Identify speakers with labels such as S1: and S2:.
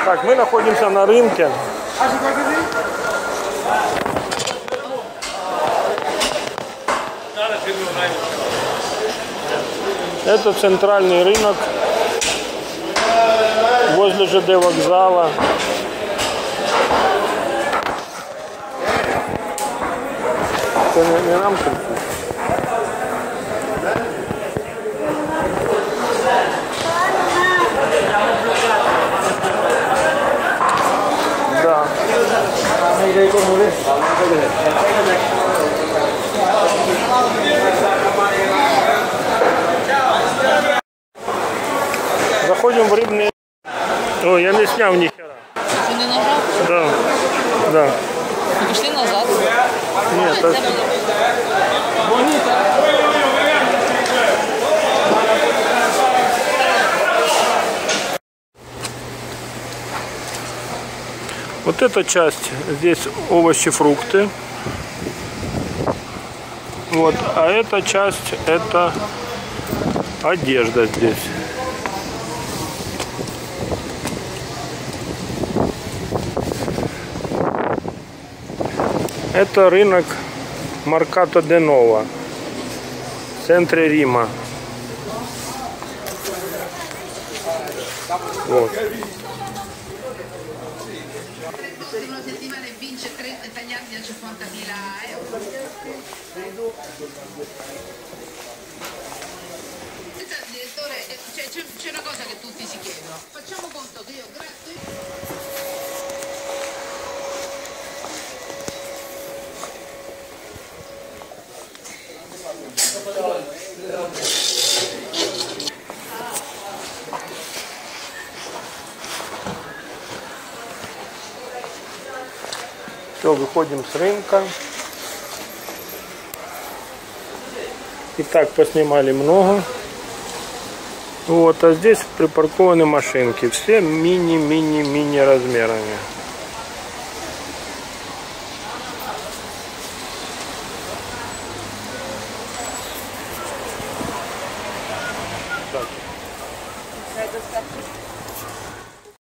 S1: Так, мы находимся на рынке. Это центральный рынок возле ЖД вокзала. Это не нам тут. Да. Заходим в рыбный. О, я не снял ни хера.
S2: Ты не нажал?
S1: Да. Да.
S2: Ну, пошли назад.
S1: Нет, это... Вот эта часть, здесь овощи, фрукты. Вот, а эта часть, это одежда здесь. Это рынок Маркато де Нова в центре Рима. Вот.
S3: Una settimana e vince 30 tagliandi a 50.000 euro. Direttore, c'è una cosa che tutti si chiedono. Facciamo conto che io
S1: Все, выходим с рынка. Итак, поснимали много. Вот, а здесь припаркованы машинки. Все мини размерами.